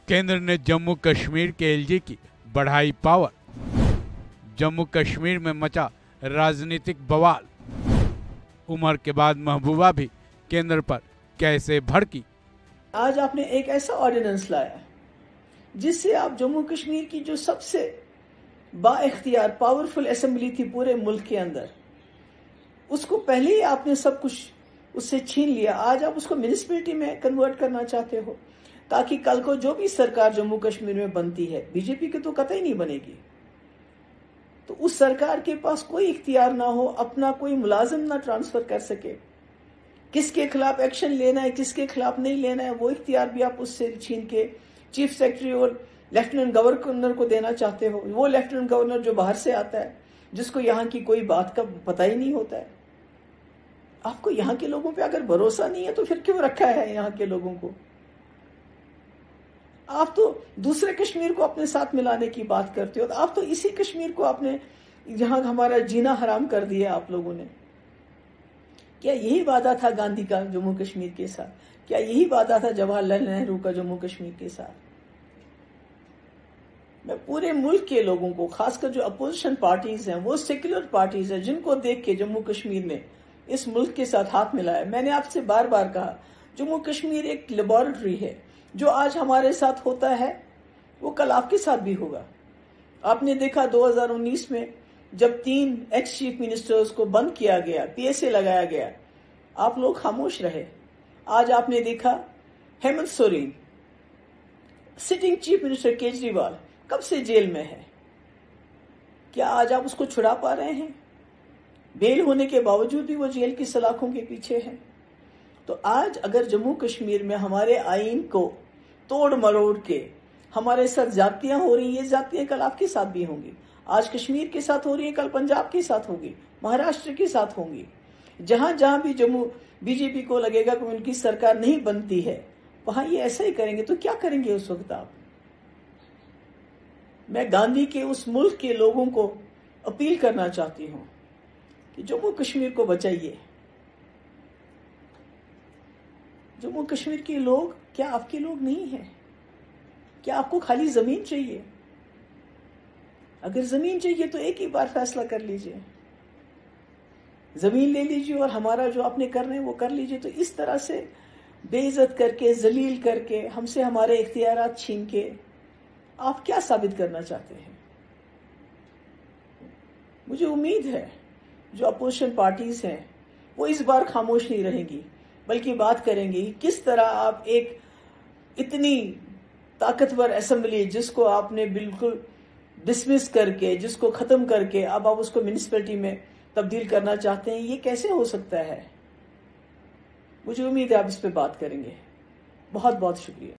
केंद्र ने जम्मू कश्मीर के एलजी की बढ़ाई पावर। जम्मू कश्मीर में मचा राजनीतिक बवाल। उमर के बाद महबूबा भी केंद्र पर कैसे भड़की। आज आपने एक ऐसा ऑर्डिनेंस लाया जिससे आप जम्मू कश्मीर की जो सबसे बाइख्तियार पावरफुल असेंबली थी पूरे मुल्क के अंदर, उसको पहले ही आपने सब कुछ उससे छीन लिया। आज आप उसको म्यूनिसिपैलिटी में कन्वर्ट करना चाहते हो ताकि कल को जो भी सरकार जम्मू कश्मीर में बनती है, बीजेपी की तो कतई नहीं बनेगी, तो उस सरकार के पास कोई इख्तियार ना हो, अपना कोई मुलाजिम ना ट्रांसफर कर सके, किसके खिलाफ एक्शन लेना है किसके खिलाफ नहीं लेना है वो इख्तियार भी आप उससे छीन के चीफ सेक्रेटरी और लेफ्टिनेंट गवर्नर को देना चाहते हो। वो लेफ्टिनेंट गवर्नर जो बाहर से आता है, जिसको यहाँ की कोई बात का पता ही नहीं होता है। आपको यहाँ के लोगों पे अगर भरोसा नहीं है तो फिर क्यों रखा है यहाँ के लोगों को? आप तो दूसरे कश्मीर को अपने साथ मिलाने की बात करते हो। आप तो इसी कश्मीर को आपने जहां हमारा जीना हराम कर दिया आप लोगों ने। क्या यही वादा था गांधी का जम्मू कश्मीर के साथ? क्या यही वादा था जवाहरलाल नेहरू का जम्मू कश्मीर के साथ? मैं पूरे मुल्क के लोगों को, खासकर जो अपोजिशन पार्टीज हैं, वो सेक्युलर पार्टीज हैं, जिनको देख के जम्मू कश्मीर ने इस मुल्क के साथ हाथ मिलाया। मैंने आपसे बार बार कहा, जम्मू कश्मीर एक लेबोरेटरी है। जो आज हमारे साथ होता है वो कल आपके साथ भी होगा। आपने देखा 2019 में जब 3 एक्स चीफ मिनिस्टर्स को बंद किया गया, पीएसए लगाया गया, आप लोग खामोश रहे। आज आपने देखा Hemant Soren, sitting chief minister Kejriwal कब से जेल में है। क्या आज आप उसको छुड़ा पा रहे हैं? बेल होने के बावजूद भी वो जेल की सलाखों के पीछे है। तो आज अगर जम्मू कश्मीर में हमारे आईन को तोड़ मरोड़ के हमारे साथ जातियां हो रही, ये जातियां कल आपके साथ भी होंगी। आज कश्मीर के साथ हो रही है, कल पंजाब के साथ होगी, महाराष्ट्र के साथ होंगी। जहां जहां भी जम्मू बीजेपी को लगेगा कि उनकी सरकार नहीं बनती है, वहां ये ऐसा ही करेंगे। तो क्या करेंगे उस वक्त आप? मैं गांधी के उस मुल्क के लोगों को अपील करना चाहती हूं कि जम्मू कश्मीर को बचाइए। जम्मू कश्मीर के लोग क्या आपके लोग नहीं हैं? क्या आपको खाली जमीन चाहिए? अगर जमीन चाहिए तो एक ही बार फैसला कर लीजिए, जमीन ले लीजिए और हमारा जो आपने कर रहे हैं वो कर लीजिए। तो इस तरह से बेइज्जत करके, जलील करके, हमसे हमारे इख्तियारात छीन के आप क्या साबित करना चाहते हैं? मुझे उम्मीद है जो अपोजिशन पार्टीज हैं वो इस बार खामोश नहीं रहेंगी, बल्कि बात करेंगी किस तरह आप एक इतनी ताकतवर असेंबली, जिसको आपने बिल्कुल डिसमिस करके, जिसको खत्म करके अब आप उसको म्यूनिसिपैलिटी में तब्दील करना चाहते हैं, ये कैसे हो सकता है? मुझे उम्मीद है आप इस पे बात करेंगे। बहुत बहुत शुक्रिया।